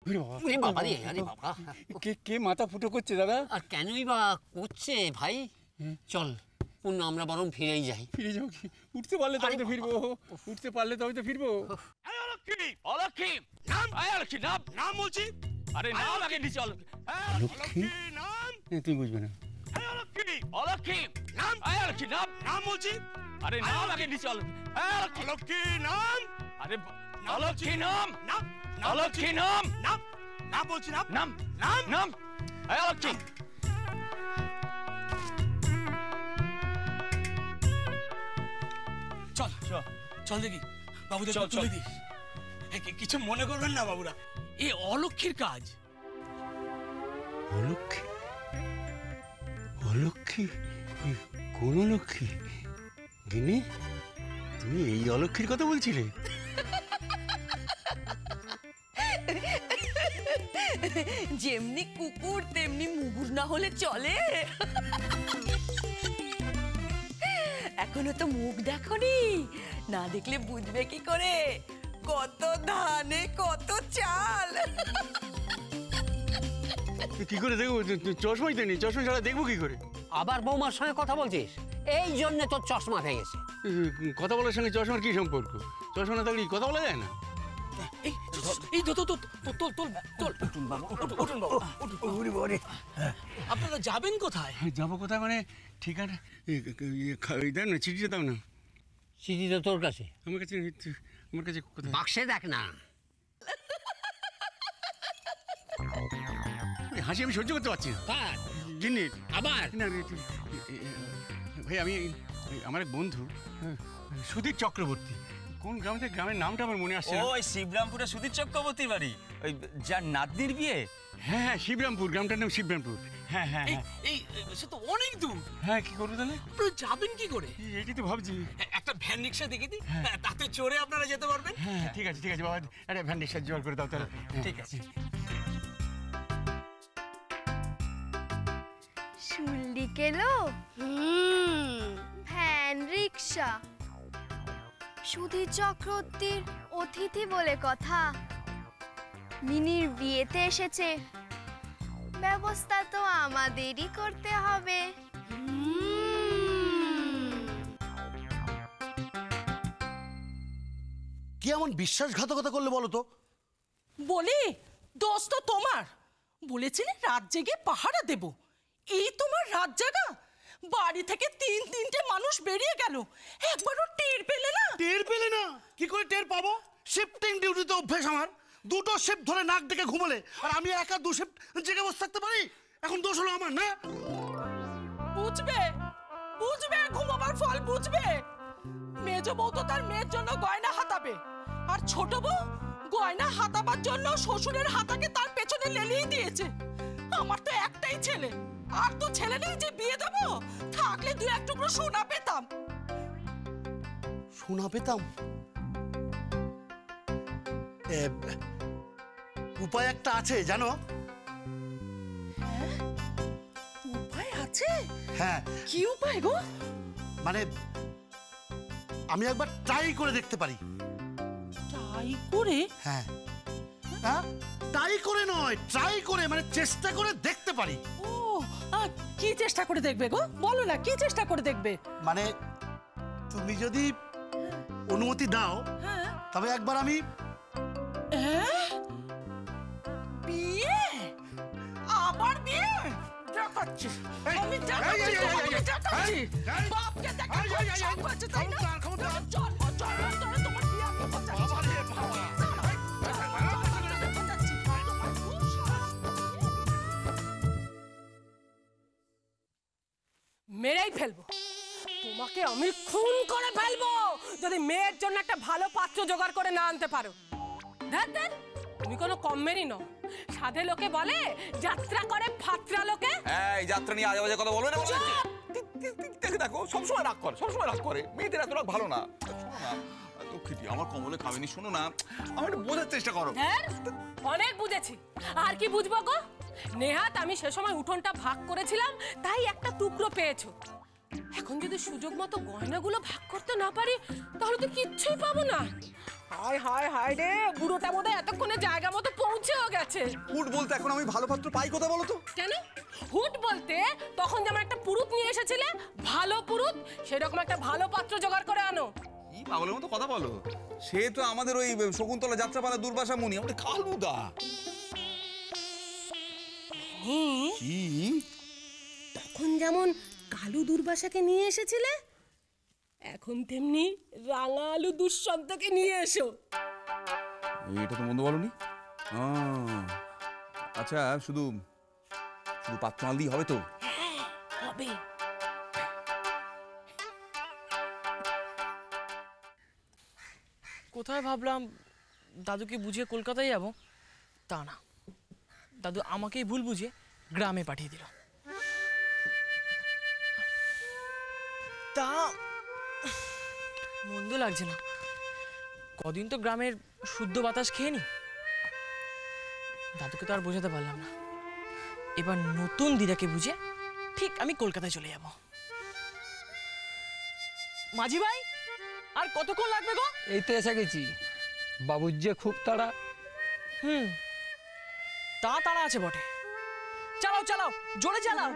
কে মাথা ফুটো করছে দাদা? আর কেনই বা করছে ভাই? চল পূর্ণ আমরা বরং ফিরেই যাই। ফিরে যাও কি? উঠতে পারলে তবে তো ফিরবো, উঠতে পারলে তবে তো ফিরবো। নাম বলছি। আরে নাম আগে নিচে। অলক্ষী নাম তুমি বুঝবে না। অলক্ষী নাম নাম বলছি। আরে নাম আগে নিচে। অলক্ষী নাম। আরে অলক্ষী নাম। অলক্ষী নাম। নাম বলছি। নাম নাম নাম নাম অলক্ষী। চল চল দেখি বাবুদের তুলে দিস। কিছু মনে করবেন না বাবুরা, এই অলক্ষীর কাজ। অলক্ষী? অলক্ষী? কোন অলক্ষী? গিনি, তুমি এই অলক্ষীর কথা বলছিলে? যেমনি কুকুর তেমনি মুগুর না হলে চলে। এখনো তো মুখ দেখনি, না দেখলে বুঝবে কি করে কত ধানে কত চাল। কি করে দেখবো? চশমাই তো নেই, চশমা ছাড়া দেখবো কি করে? আবার বৌমার সঙ্গে কথা বলছিস? এই জন্য তোর চশমা ভেঙেছে। কথা বলার সঙ্গে চশমার কি সম্পর্ক? চশমা না থাকলে কথা বলা যায় না। আপনারা যাবেন কোথায়? যাবো কোথায় মানে ঠিকানা দেন না, চিঠিটা দাও না। চিঠিটা তোর কাছে? আমার কাছে, আমার কাছে কোথায়? বাক্সে দেখ না। হাসি আমি সহ্য করতে পারছি না। গিন্নি আবার না ভাই, আমি আমার এক বন্ধু সুধীর চক্রবর্তী, কোন গ্রাম থেকে, গ্রামের নামটা আমার মনে আসছে না। ওই শিবরামপুরে সুধীর চক্রবর্তীর বাড়ি, ওই যার নাতনির বিয়ে। হ্যাঁ হ্যাঁ, শিবরামপুর, গ্রামটার নাম শিবরামপুর। হ্যাঁ হ্যাঁ এই সে তো অনেক দূর। হ্যাঁ, কি করবো তাহলে? আপনারা যাবেন কি করে? এটাই তো ভাবছি। একটা ভ্যান রিক্সা দেখে দিই, তাতে চড়ে আপনারা যেতে পারবেন। হ্যাঁ ঠিক আছে ঠিক আছে বাবা, একটা ভ্যান রিক্সা জোগাড় করে দাও তাহলে। ঠিক আছে। শুনলি কেলো? ভ্যান রিক্সা, সুধীর চক্রবর্তীর অতিথি বলে কথা। মিনির বিয়েতে এসেছে, ব্যবস্থা তো আমাদেরই করতে হবে। কি এমন বিশ্বাসঘাতকতা করলে বলো তো? বলি দোষ তো তোমার। বলেছিলে রাত জেগে পাহারা দেব, এই তোমার রাত জাগা। বাড়ি থেকে তিনটে মানুষ বেরিয়ে গেল, একবারও টের পেলে না? টের পেলে না? কি করে টের পাবো? শিফটিং ডিউটিতে অভ্যেস আমার। দুটো শিফট ধরে নাক ডেকে ঘুমোলে, আর আমি একা দু শিফট জেগে বসে থাকতে পারি? এখন দোষ হলো আমার না? বুঝবে বুঝবে, ঘুমাবার ফল বুঝবে। মেজ বউ তো তার মেয়ের জন্য গয়না হাতাবে, আর ছোট বউ গয়না হাতাবার জন্য শ্বশুরের হাতাকে তার পেছনে লেলিয়ে দিয়েছে। আমার তো একটাই ছেলে, আর তো ছেলে নেই যে বিয়ে দেবো। থাকলে দু এক টুকরো সোনা পেতাম। সোনা পেতাম? উপায় একটা আছে জানো? উপায় আছে? হ্যাঁ। কি উপায় গো? মানে আমি একবার ট্রাই করে দেখতে পারি। ট্রাই করে? হ্যাঁ হ্যাঁ, ট্রাই করে নয়, ট্রাই করে মানে চেষ্টা করে দেখতে পারি। ও, কি চেষ্টা করে দেখবে গো? বলো না, কি চেষ্টা করে দেখবে? মানে তুমি যদি অনুমতি দাও, তবে একবার আমি বিয়ে, আবার বিয়ে দেখাচ্ছি। আমি দেখাচ্ছি তোমাকে, দেখাচ্ছি। বাপকে দেখাচ্ছি, সব আছে তাই না? চল চল, তোমার বিয়ে আমি করছি। মেরেই ফেলবো তোমাকে, আমি খুন করে ফেলবো যদি মেয়ের জন্য একটা ভালো পাত্র জোগাড় করে না আনতে পারো। দেখ দেখ, তুমি কোনো কম মেরি নও। সাধে লোকে বলে যাত্রা করে ফাত্রা লোকে। এই যাত্রা নিয়ে আজে বাজে কথা বলবে না। দেখো সবসময় রাগ করে, সবসময় রাগ করে। মেয়েদের এত রাগ ভালো না। দুঃখিত, আমার কমলে খাবেনি। শোনো না, আমার একটু বোঝার চেষ্টা করো। অনেক বুঝেছি, আর কি বুঝবো গো? নেহাত আমি সে সময় উঠোনটা ভাগ করেছিলাম, তাই একটা টুকরো পেয়েছো। এখন যদি সুযোগ মতো গয়নাগুলো ভাগ করতে না পারি তাহলে তো কিচ্ছুই পাবো না। হায় হায় হায় রে, বুড়োটা বোধহয় এতক্ষণে জায়গা মতো পৌঁছেও গেছে। হুট বলতে এখন আমি ভালো পাত্র পাই কোথায় বলো তো? কেন হুট বলতে? তখন যেমন একটা পুরুত নিয়ে এসেছিলে, ভালো পুরুত, সেরকম একটা ভালো পাত্র জোগাড় করে আনো। কি পাগলের মতো কথা বলো? সে তো আমাদের ওই শকুন্তলা যাত্রাপালা দুর্বাসা মুনি, আমাদের কালুদা। কি? তখন যেমন কালু দুর্বাসাকে নিয়ে এসেছিলে, এখন তেমনি রাঙা আলু দুষ্যন্তকে নিয়ে এসো। এটা তো মন্দ বলনি। আচ্ছা, শুধু শুধু পাত্র আনলেই হবে তো? হবে। কোথায় ভাবলাম দাদুকে বুঝিয়ে কলকাতায় যাব, তা না, দাদু আমাকেই ভুল বুঝিয়ে গ্রামে পাঠিয়ে দিল। তা মন্দ লাগছে না, কদিন তো গ্রামের শুদ্ধ বাতাস খেয়ে নি। দাদুকে তো আর বোঝাতে পারলাম না, এবার নতুন দিদাকে বুঝে ঠিক আমি কলকাতায় চলে যাব। মাঝি ভাই, আর কতক্ষণ লাগবে গো? এই তো এসে গেছি। বাবুর যে খুব তাড়া। তাড়া আছে বটে। চালাও চালাও, জোরে চালাও।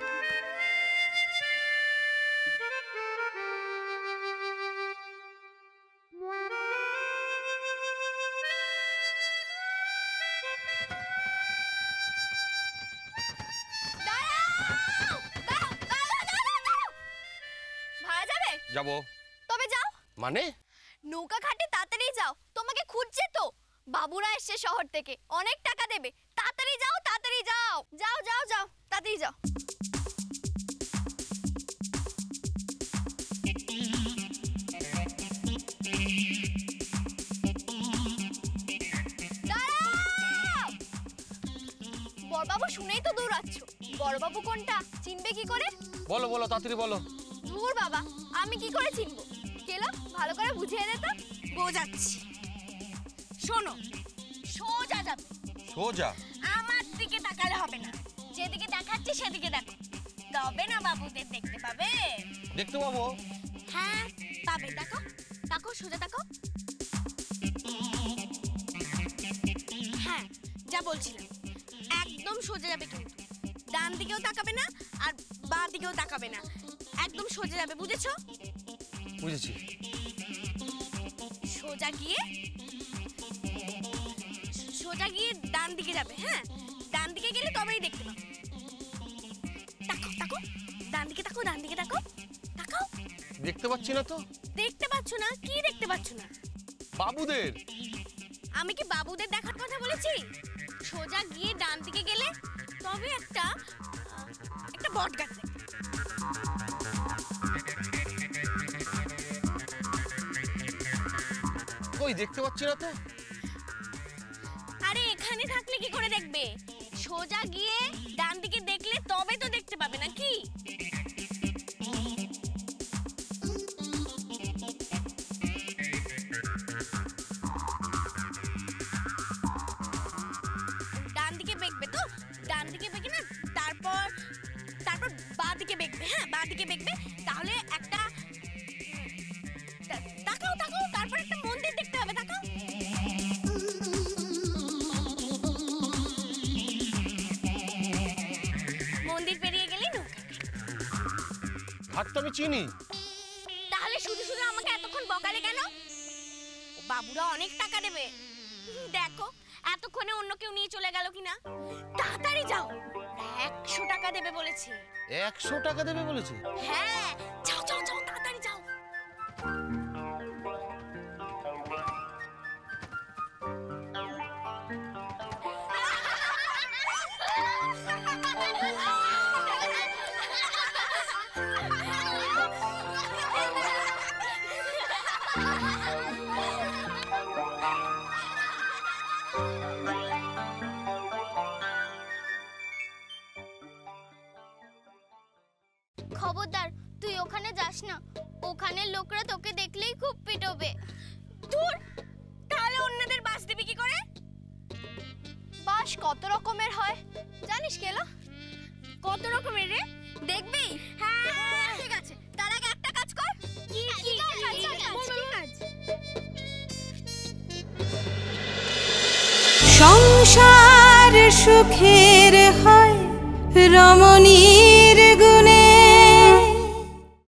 ভাড়া যাবে? যাবো। তবে যাও। মানে? নৌকা ঘাটে তাড়াতাড়ি যাও, তোমাকে খুঁজছে তো। বাবুরা এসছে শহর থেকে, অনেক টাকা দেবে। তাড়াতাড়ি যাও, তাড়াতাড়ি যাও। যাও যাও যাও, তাড়াতাড়ি যাও। দাঁড়াও! বড়বাবু শুনেই তো দৌড়াচ্ছ। বড়বাবু কোনটা চিনবে কি করে? বলো বলো, তাড়াতাড়ি বলো। ধুর বাবা, আমি কি করে চিনবো? কেলো, ভালো করে বুঝিয়ে দে তো। বোঝাচ্ছি, শোনো। সোজা যাবে। সোজা? আমার দিকে তাকালে হবে না, যেদিকে দেখাচ্ছি সেদিকে দেখো। তবে না বাবুদের দেখতে পাবে। দেখতে পাবো? হ্যাঁ পাবে, দেখো দেখো, সোজা দেখো। হ্যাঁ, যা বলছিলাম, একদম সোজা যাবে, কিন্তু ডান দিকেও তাকাবে না আর বাঁ দিকেও তাকাবে না, একদম সোজা যাবে, বুঝেছো? বুঝেছি। সোজা গিয়ে ডান দিকে যাবে। হ্যাঁ, ডান দিকে গেলে তবেই দেখতে পাবে। তাকাও তাকাও, ডান দিকে তাকাও, ডান দিকে তাকাও, তাকাও। দেখতে পাচ্ছি না তো। দেখতে পাচ্ছ না? কি দেখতে পাচ্ছ না? বাবুদের। আমি কি বাবুদের দেখার কথা বলেছি? সোজা গিয়ে ডান দিকে গেলে তবে একটা বট গাছ দেখবে। কই দেখতে পাচ্ছি না তো। আরে এখানে থাকলে কি করে দেখবে? সোজা গিয়ে ডান দিকে দেখলে তবে তো দেখতে পাবে, নাকি? ডান দিকে বেঁকবে তো, ডান দিকে বেঁকে না, তারপর বাঁ দিকে বেঁকবে। হ্যাঁ, বাঁ দিকে বেঁকবে, তাহলে একটা তাকাও তাকাও, তারপর একটা মন্দির দেখতে হবে, তাকাও। মন্দির পেরিয়ে গেলেই নৌকা ঘাট তো আমি চিনি। তাহলে শুধু শুধু আমাকে এতক্ষণ বকালে কেন? বাবুরা অনেক টাকা দেবে। দেখো এতক্ষণে অন্য কেউ নিয়ে চলে গেল কিনা। তাড়াতাড়ি যাও, 100 টাকা দেবে বলেছে। 100 টাকা দেবে বলেছে? হ্যাঁ, যাও যাও যাও, তাড়াতাড়ি যাও। খবরদার তুই ওখানে যাস না, ওখানে লোকরা তোকে দেখলেই খুব পিটবে। দূর, তাহলে অন্যদের বাস দিবি কি করে? বাস কত রকমের হয় জানিস কেলো? কত রকমের রে? দেখবি? হ্যাঁ ঠিক আছে, তার আগে একটা কাজ কর। কি কাজ? সংসার সুখের হয় রমণী